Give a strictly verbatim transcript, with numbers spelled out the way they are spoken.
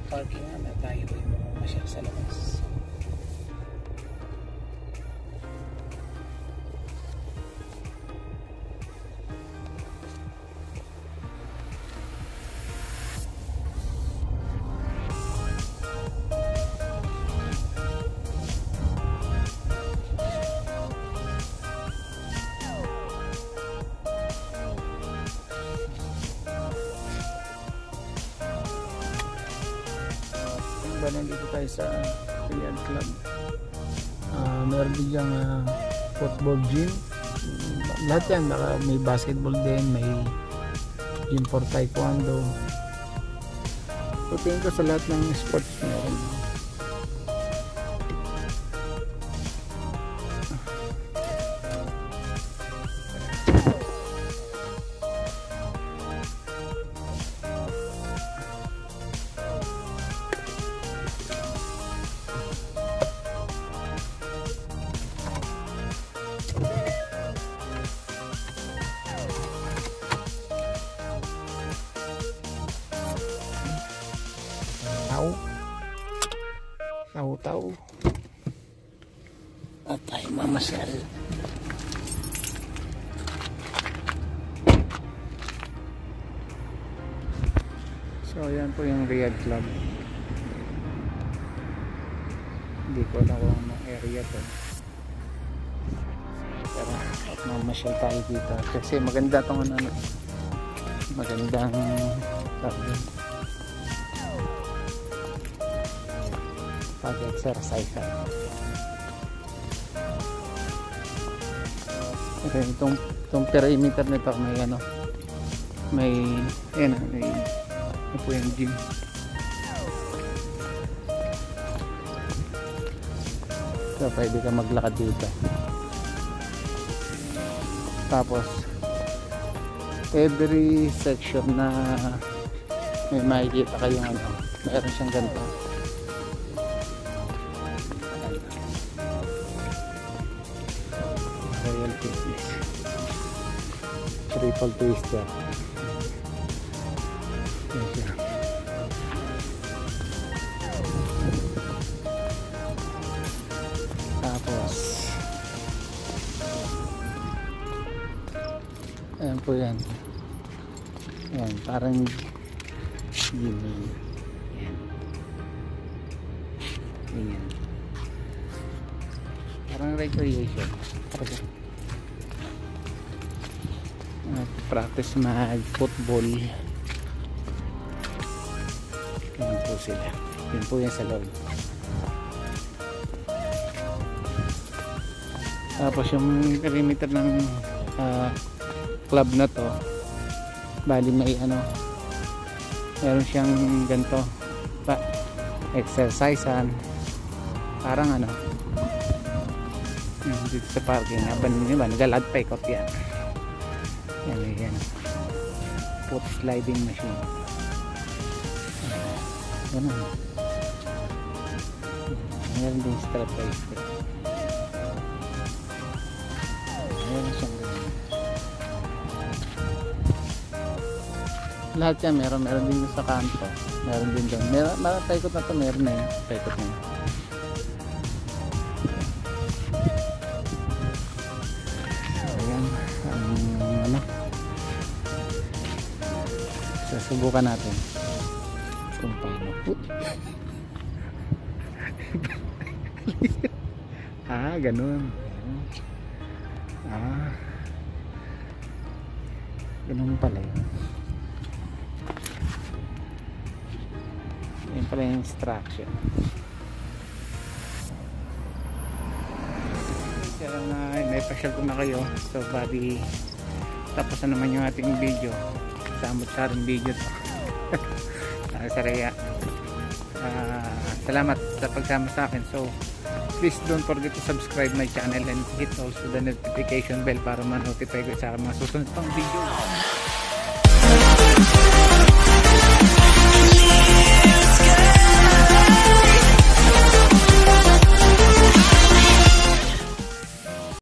parking na tayo yung masyal sa labas. Nandito tayo sa Riyadh Club. Uh, meron din yung uh, football gym. Lahat yan. May basketball din, may gym for taekwondo. So tingin ko sa lahat ng sports meron. Tau-tau at tayo mamasyal. So yan po yung Riyadh Club. Hindi ko alam kung anong area to, pero at mamasyal tayo dito kasi maganda tong ano, magandang tabi pag-exercise. Okay, itong, itong perimeter nito may ano, may yan, may ano po yung gym. So pwede ka maglakad dito. Tapos every section na may makikita kayong ano, mayroon siyang ganito. Triple twister. Yan siya. Tapos ayan po yan. Ayan, parang gyming. Ayan. Ayan. Parang recreation. Parang practice mag football. Yan po sila. Yan po yan sa loob. Tapos yung perimeter ng uh, club na to, bali may ano, meron siyang ganito pa exercisean, parang ano dito sa parking. Aban nyo ba, nagalad pa ikot yan. Yan, yan. Foot sliding machine. Ganun. Meron din step by step. Meron siyang ganun. Lahat yan meron. Meron din sa kanto. Meron din doon. Meron, meron paikot na to. Meron na yun. Paikot na yun. Subukan natin kung paano. Ah, ganun. Ah, ganun pala yun. Yan pala yung instruction. Kaya na naipasyal ko na kayo. So bali, tapos na naman yung ating video. Samot-saring video to. Sa Riyadh. Uh, salamat sa pagsama sa akin. So please don't forget to subscribe my channel and hit also the notification bell para ma-notify ko sa mga susunod pang video.